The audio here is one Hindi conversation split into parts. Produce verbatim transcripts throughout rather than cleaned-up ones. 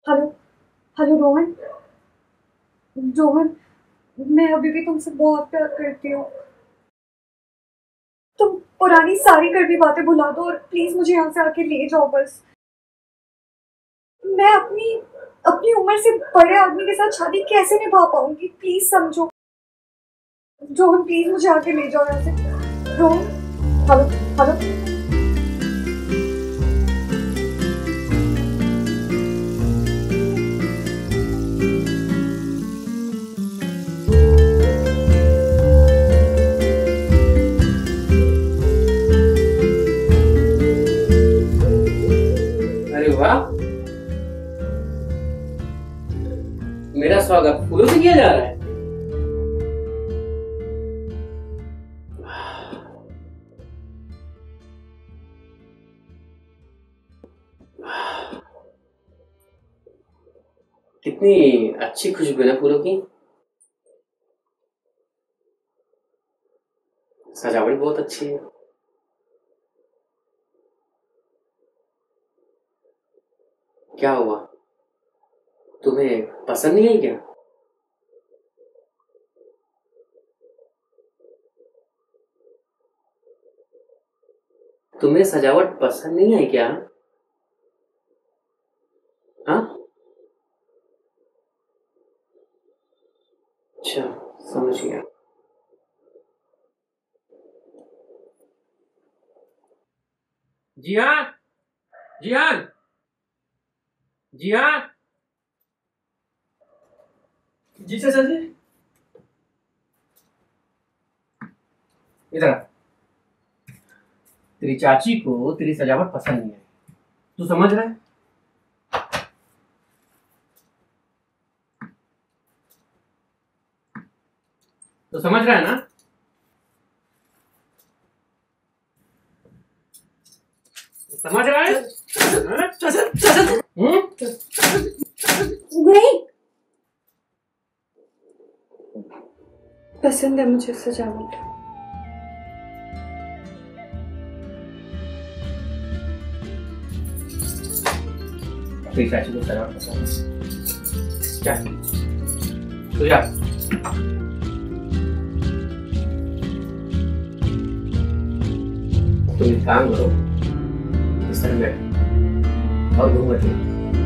हेलो। हेलो रोहन। रोहन, मैं अभी भी तुमसे बहुत प्यार करती हूँ। तुम पुरानी सारी कड़वी बातें भुला दो और प्लीज मुझे यहाँ से आके ले जाओ बस। मैं अपनी अपनी उम्र से बड़े आदमी के साथ शादी कैसे निभा पाऊंगी? प्लीज समझो। रोहन प्लीज मुझे आके ले जाओ यहाँ से। रोहन। हेलो। हेलो। अरे वाह, मेरा स्वागत फूलों से किया जा रहा है। कितनी अच्छी खुशबू है ना फूलों की। सजावट बहुत अच्छी है। क्या हुआ, तुम्हें पसंद नहीं आई क्या? तुम्हें सजावट पसंद नहीं आई क्या? हाँ, अच्छा, समझ गया। जी हाँ, जी हाँ, जी हाँ। जी चाचा जी, इधर आ। तेरी चाची को तेरी सजावट पसंद नहीं आई, तू समझ रहा है? तो समझ रहा है ना? समझ रहा है? हम्म? नहीं पसंद है मुझे सजावट। तेरी चाची को सजावट पसंद है। क्या तो जा, तुम एक काम करो, इस तरह बैठ और घूमत ले।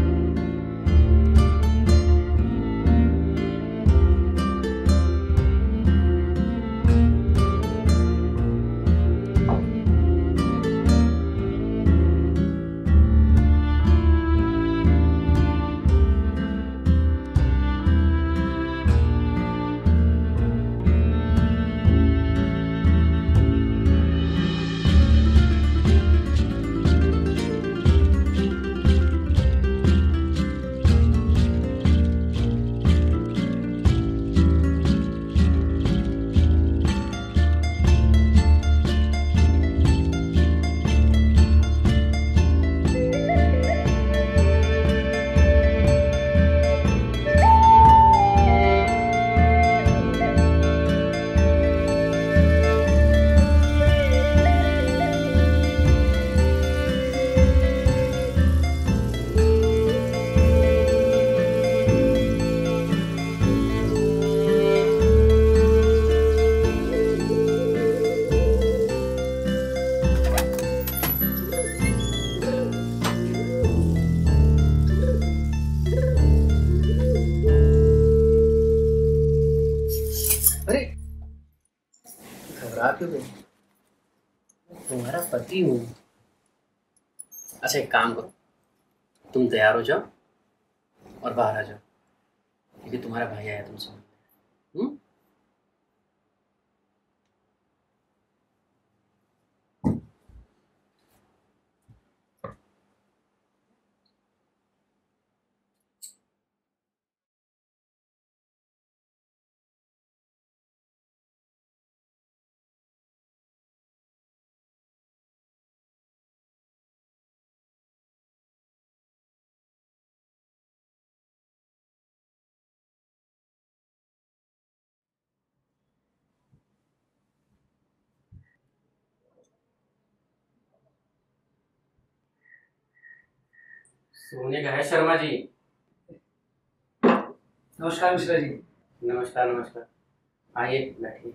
अरे घबरा क्यों गई? तुम्हारा पति हूँ। अच्छा एक काम करो, तुम तैयार हो जाओ और बाहर आ जाओ, क्योंकि तुम्हारा भाई आया तुमसे मिलने। हम्म? सोने का है शर्मा जी। नमस्कार मिश्रा जी। नमस्कार नमस्कार, आइए बैठिए।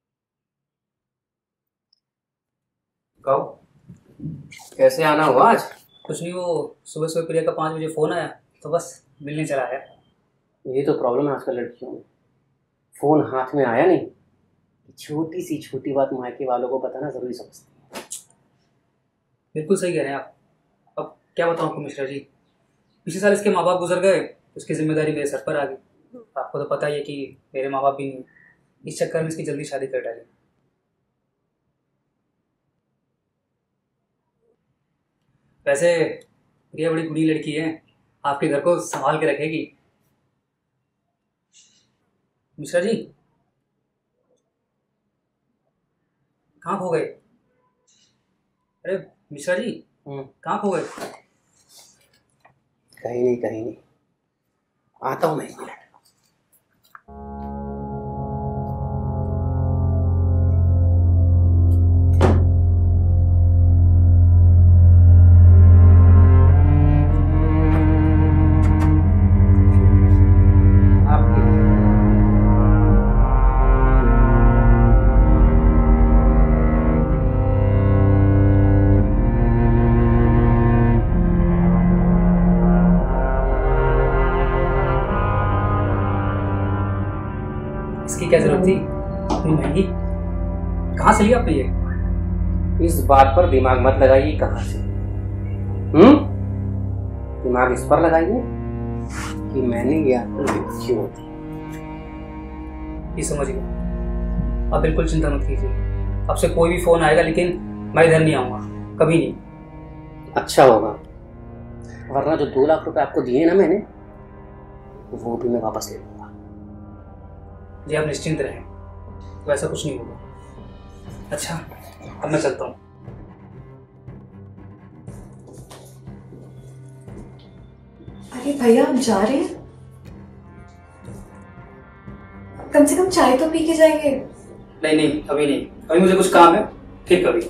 कहो, कैसे आना हुआ आज? कुछ नहीं, वो सुबह सुबह प्रिया का पाँच बजे फ़ोन आया तो बस मिलने चला आया। ये तो प्रॉब्लम है आजकल लड़कियों में, फोन हाथ में आया नहीं, छोटी सी छोटी बात मायके वालों को बताना जरूरी समझती है। बिल्कुल सही कह रहे हैं आप। अब क्या बताऊँ आपको मिश्रा जी, पिछले साल इसके माँ बाप गुजर गए, उसकी जिम्मेदारी मेरे सर पर आ गई। आपको तो पता ही है कि मेरे माँ बाप भी नहीं, इस चक्कर में इसकी जल्दी शादी कर डाली। वैसे प्रिया बड़ी गुणी लड़की है, आपके घर को संभाल के रखेगी। मिश्रा जी कहाँ खो गए? अरे मिश्रा जी कहाँ खो गए? कहीं नहीं कहीं नहीं, आता हूँ मैं एक मिनट। इसकी क्या जरूरत थी? इतनी महंगी कहाँ से लिया आपने ये? इस बात पर दिमाग मत लगाइए, कहाँ से। हम्म दिमाग इस पर लगाइए कि मैंने ये आपको क्यों दी। ये समझ गया, अब बिल्कुल चिंता मत कीजिए। अब से कोई भी फोन आएगा लेकिन मैं इधर नहीं आऊंगा, कभी नहीं। अच्छा होगा, वरना जो दो लाख रुपए आपको दिए ना मैंने, वो भी मैं वापस ले लूंगा। जी आप निश्चिंत रहें, वैसा कुछ नहीं होगा। अच्छा अब मैं चलता हूँ। अरे भैया हम जा रहे हैं, कम से कम चाय तो पी के जाएंगे। नहीं नहीं अभी नहीं, अभी मुझे कुछ काम है, फिर कभी।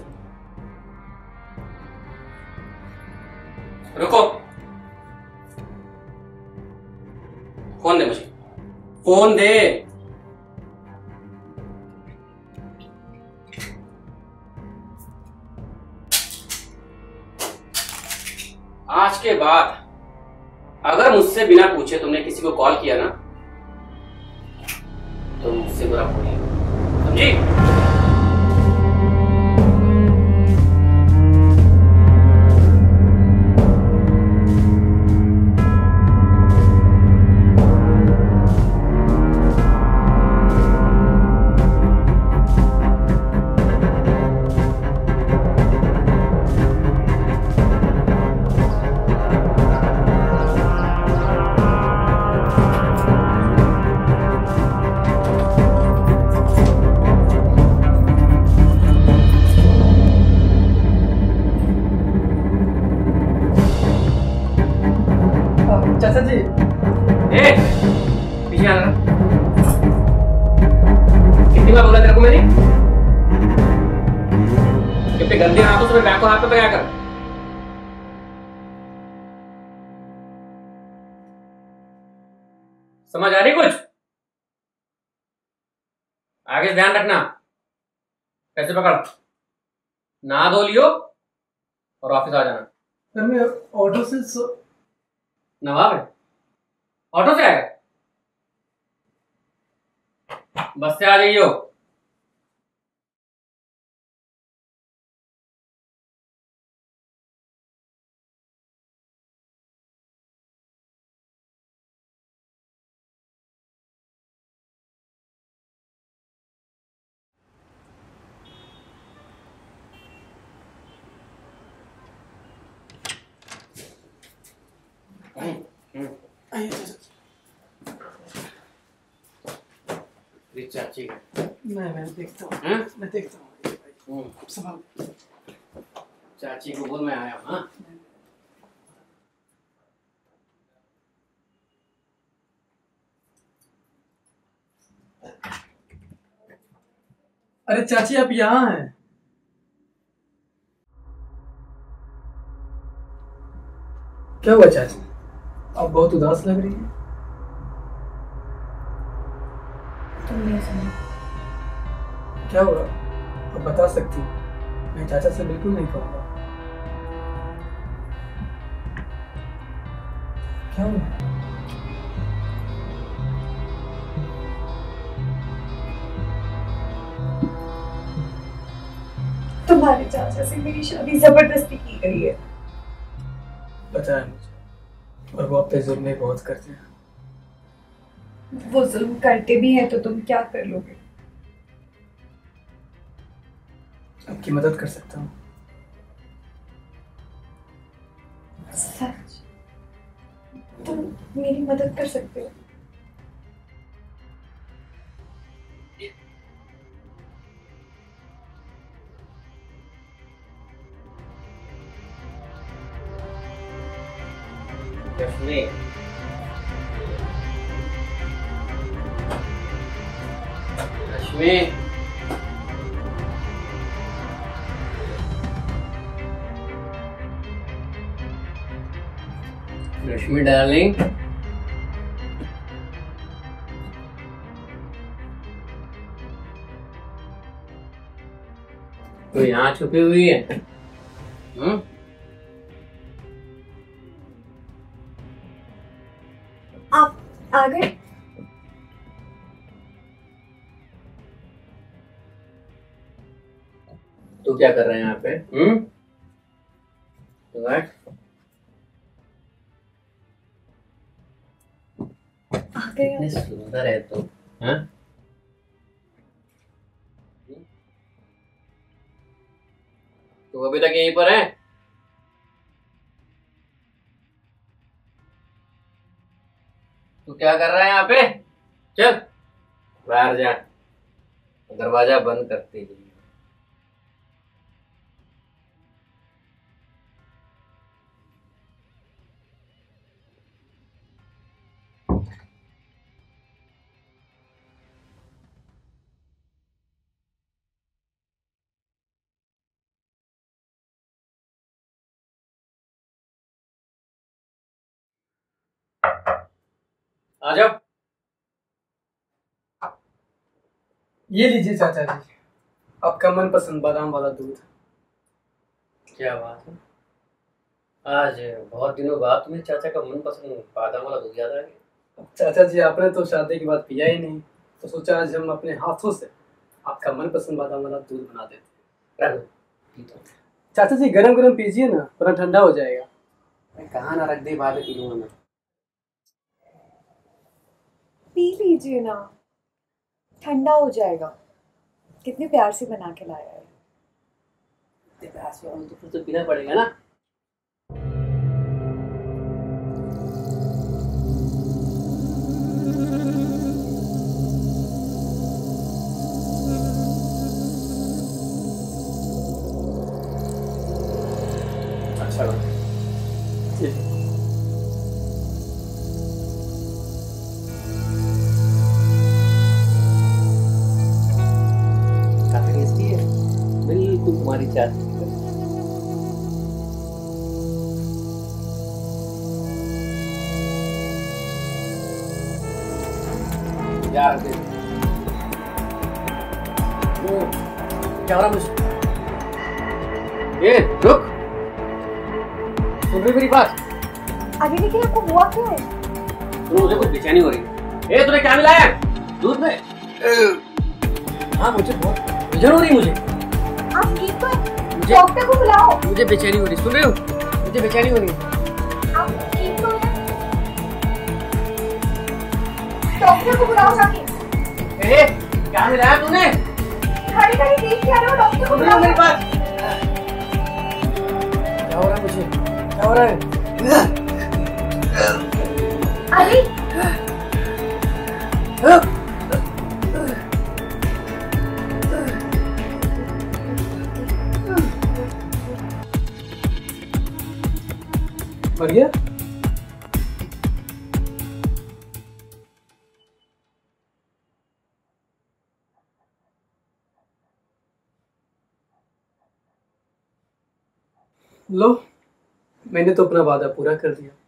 रुको, फोन दे मुझे, फोन दे। आज के बाद अगर मुझसे बिना पूछे तुमने किसी को कॉल किया ना, तो मुझसे बुरा बोलिए, समझी? चाचा जी, ए, पीछे आना। कितनी बार बोला तेरे को मैंने, कितने गंदे हाथों से बैग को हाथ पे पकड़ा कर। समझ आ रही कुछ? आगे ध्यान रखना, पैसे पकड़, नहा धो लियो और ऑफिस आ जाना। सर मैं ऑटो से सो... नवाब है, ऑटो से आएगा, बस से आ जाइयो। चाची मैं मैं देखता हूँ, हैं? मैं देखता हूँ, संभाल। चाची को बोल मैं आया हूँ। हाँ? अरे चाची आप यहाँ हैं? क्या हुआ चाची, आप बहुत उदास लग रही हैं। नहीं सुना। क्या हुआ? अब बता सकती हूँ। मैं चाचा से बिल्कुल नहीं कहूँगा। क्या हुआ? तुम्हारे चाचा से मेरी शादी जबरदस्ती की गई है। पता है मुझे, और वो आप पे जुल्म भी बहुत करते हैं। वो जुल्म करते भी हैं तो तुम क्या कर लोगे? आपकी मदद कर सकता हूँ। सच? तुम मेरी मदद कर सकते हो? रश्मि, रश्मि, रश्मि डार्लिंग, तो यहाँ छुपी हुई है? हम्म? आप आ गए? तू क्या कर रहे हैं यहाँ पे? हम्म? तू बैठ। आ गए कितनी आप? सुंदर है तू, हाँ? तू अभी तक यहीं पर है? तू क्या कर रहा है यहाँ पे? चल बाहर जा, दरवाजा बंद करते ही। आ जाओ। ये लीजिए चाचा जी, आपका मनपसंद बादाम वाला दूध। क्या बात है, आज बहुत दिनों बाद तुम्हें चाचा का मनपसंद बादाम वाला दूध याद आ गया। चाचा जी, आपने तो शादी के बाद पिया ही नहीं, तो सोचा आज हम अपने हाथों से आपका मनपसंद बादाम वाला दूध बना देते हैं। रख दो, पी तो। चाचा जी, गरम गरम पीजिए ना, वरना ठंडा हो जाएगा। मैं कहाँ ना रख दे, बाद में पी लूंगा मैं। पी लीजिए ना, ठंडा हो जाएगा। कितने प्यार से बना के लाया है। इतने प्यार से और तो फिर तो पीना पड़ेगा ना। अच्छा बात है। काफी टेस्टी है, बिल्कुल तुम्हारी चाट। यार दे। ओ, क्या हो रहा मुझे? ये रुक, सुन रही मेरी बात? अरे लेकिन आपको हुआ क्या है? तो मुझे कुछ बेचैनी हो रही है। ए, तूने क्या मिलाया है दूध में? हाँ, मुझे बहुत बेचैनी हो रही है। मुझे आप ठीक तो है? मुझे डॉक्टर को बुलाओ। मुझे बेचैनी हो रही, सुन रहे हो? मुझे बेचैनी हो रही है। आप ठीक तो है? डॉक्टर को बुलाओ जाके। ए, क्या मिलाया तूने? खड़े खड़े देख क्या रहे हो? डॉक्टर को सुन रही हो बुलाओ। मेरी बात? क्या हो रहा है मुझे? क्या हो रहा है? अरे मर गया? लो, मैंने तो अपना वादा पूरा कर दिया।